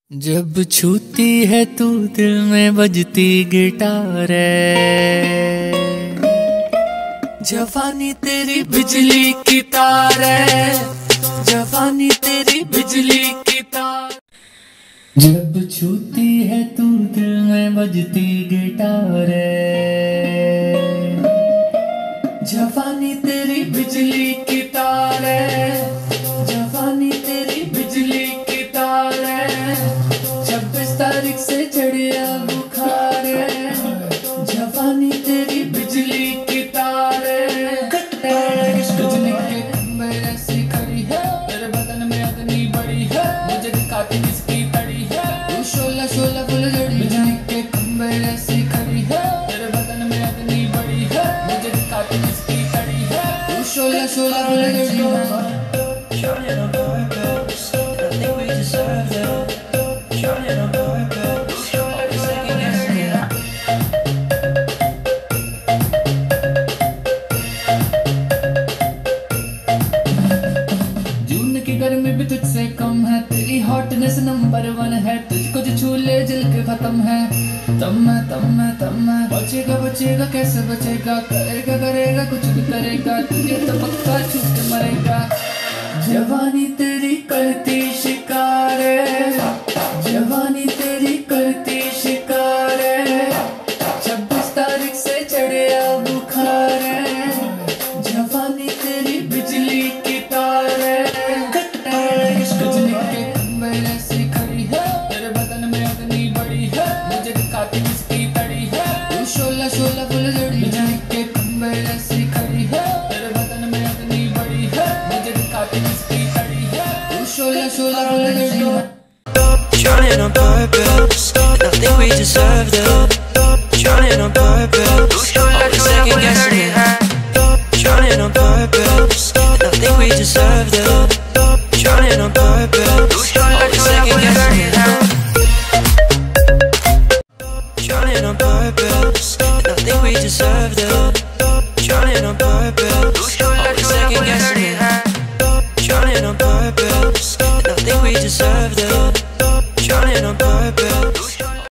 जब छूती है तू दिल में बजती गिटार है, जवानी तेरी बिजली की तार है, जवानी तेरी बिजली की तार। जब छूती है तू दिल में बजती गिटार है, जवानी तेरी बिजली की तार है, जवानी तेरी बिजली की तार है। 26 तारीख से चढ़िया बुखार है, जवानी तेरी बिजली की तार है। बिजली के खंभे ऐसी खड़ी है, तेरे बदन में अग्नि बड़ी है, मुझे दिखाती किसकी तड़ी है, तू शोला शोला फुलझड़ी। बिजली के खंभे ऐसी खड़ी है, तेरे बदन में अग्नि बड़ी है, मुझे दिखाती किसकी तड़ी है, तू शोला शोला फुलझड़ी। Shining on purpose, I think we deserve it. Shining on purpose, always second guessing it. जून की गर्मी भी तुझसे कम है, तेरी हॉटनेस नंबर 1 है, तुझको जो छू ले दिल के खत्म है। तम मैं बचेगा कैसे बचेगा, करेगा कुछ भी करेगा, तुझे तो पक्का छूट मरेगा। जवानी तेरी करती शिकार है, जवानी तेरी करती शिकार है। 26 तारीख से चढ़िया बुखार है, जवानी तेरी बिजली की तार है। बिजली के खंभे ऐसी खड़ी है, तेरे बदन में अग्नि बड़ी है, मुझे दिखाती किसकी तड़ी है, तू शोला शोला फुलझड़ी। बिजली के खंभे ऐसी खड़ी है, तेरे बदन में अग्नि बड़ी है, मुझे दिखाती किसकी तड़ी है, तू शोला शोला फुलझड़ी। Shining on purpose, and I think we deserve it. Shining on purpose, always second guessing